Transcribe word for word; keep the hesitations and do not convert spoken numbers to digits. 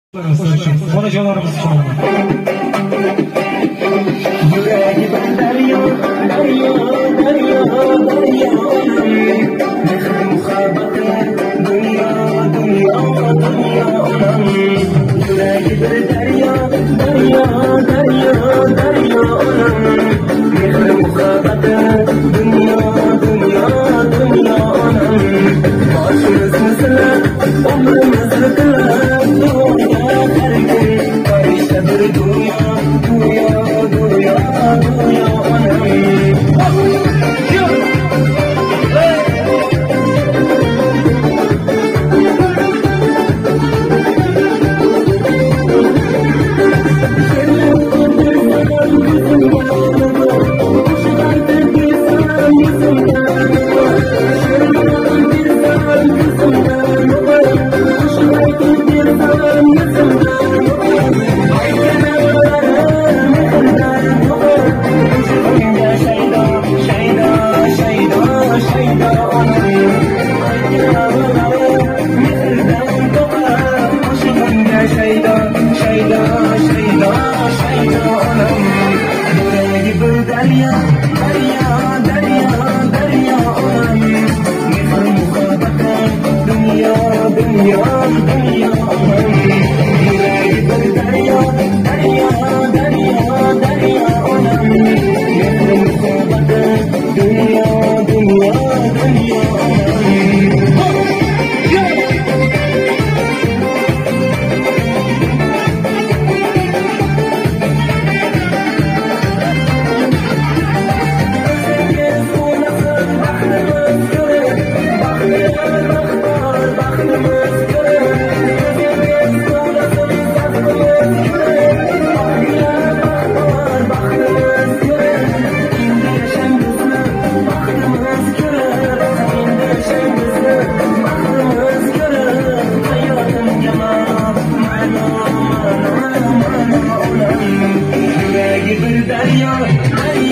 Onajonlarimiz uchun. Yuragi bir daryo, daryo, daryo, daryo. Mehr muhabbat, dunyo, dunyo, dunyo. Yuragi bir daryo, daryo, daryo, daryo. Mehr muhabbat, dunyo, dunyo, dunyo. Boshimizni silab, umrimizni tilab. Daryo, daryo.